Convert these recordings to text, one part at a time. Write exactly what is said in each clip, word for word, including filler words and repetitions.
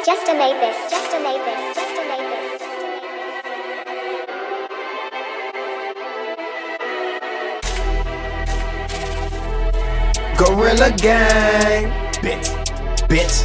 Just to make this, just to make this, just to make this. Gorilla Gang, bitch, bitch.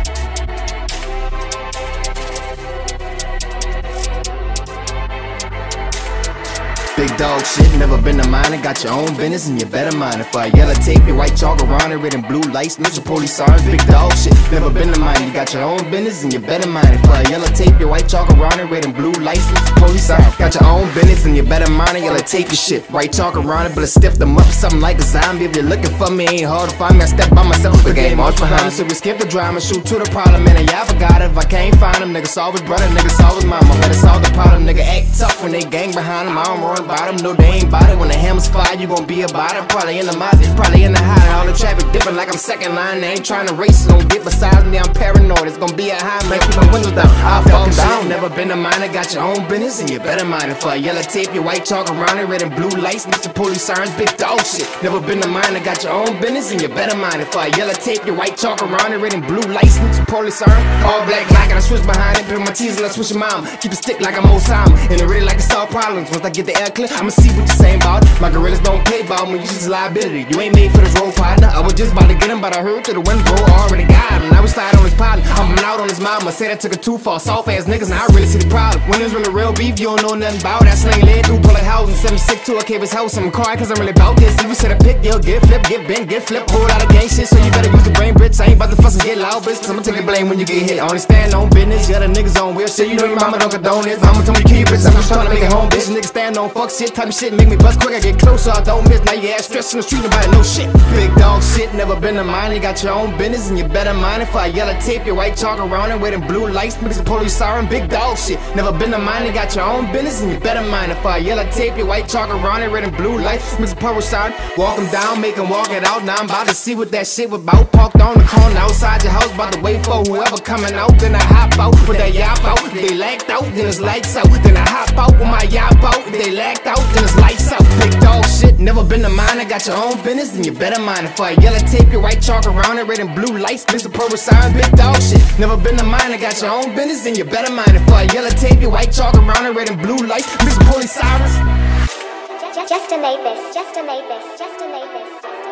Big dog shit, never been a minor. Got your own business and you better mind it. For I yellow tape, your white chalk around it, red and blue lights, Mister Police sirens. Big dog shit, never been a minor. You got your own business and you better mind it. For I yellow tape, your white chalk around it, red and blue lights, Mister Police sirens. Got your own business and you better mind it. Yellow tape your shit, white chalk around it, but I stiff them up, something like a zombie. If you're looking for me, ain't hard to find me. I step by myself, the game march behind me. So we skip the drama, shoot to the problem, and y'all forgot it. If I can't find him, nigga solve his brother, nigga solve his mama. Better solve the problem, nigga act tough when they gang behind him. I don't run by them, no they ain't about it. When the hammers fly, you gon' be about it. Probably in the Mazda, probably in the high. All the traffic dipping like I'm second line. They ain't trying to race, don't get beside me. I'm paranoid, it's gon' be a high. Man, keep my windows down, I'll fall down. Never been a minor, got your own business and you better mind it. For a yellow tape, your white chalk around it, red and blue lights, Mister Police sirens, big dog shit. Never been a minor, got your own business and you better mind it. For a yellow tape, your white chalk around it, red and blue lights, Mister Police siren. All black like and I switch behind it, put my teeth and I switch your mom. Keep it stick like I'm Osama, and it really like to solve problems. Once I get the air clear, I'ma see what you're saying about it. My gorillas don't play ball when you just liability. You ain't made for this role partner. I was just about to get him, but I heard to the window, already got him. Now we slide on his partner. I'm out on his mama. Said I took it too far. Soft ass niggas, now I really see the problem. When there's really real beef, you don't know nothing about that. Sling lead through bullet house and seventy-six to a cave his house. I'm quiet cause I'm really about this. If you said a pick, you'll get flip, get bent, get flip. Whole lot of gang shit, so you better use the brain bricks. I ain't about to fuss and get loud, bitch. Cause I'ma take the blame when you get hit. I only stand on business. Yeah, the niggas on weird shit. You know your mama don't condone this. Mama told me to keep it. I'm just trying to make it home, bitch. Niggas stand on fuck shit. Type of shit make me bust quick. I get close so I don't miss. Now you ass stressed in the street, nobody know shit. Big dog shit, never been a minor. You got your own business and you better mind it. For I yellow tape, your white chalk around it, red and blue lights, Mister Police siren, big dog shit. Never been a minor. You got your own business and you better mind it. For I yellow tape, your white chalk around it, red and blue lights, Mister Police siren. Walk them down, make them walk it out. Now I'm about to see what that shit was about. Parked on the corner outside your house, about to wait for whoever coming out. Then I hop out with that yap out. If they lagged out, then it's lights out. Then I hop out with my yap out. If they lagged out, then it's lights out. Big dog shit, never been a minor. Got your own business, then you better mind it. For a yellow tape, your white chalk around it, red and blue lights, Mister Police siren, big dog shit. Never been a minor. Got your own business, then you better mind it. For a yellow tape, your white chalk around it, red and blue lights, Mister Police sirens. Just to make this, just to make this, just to make this.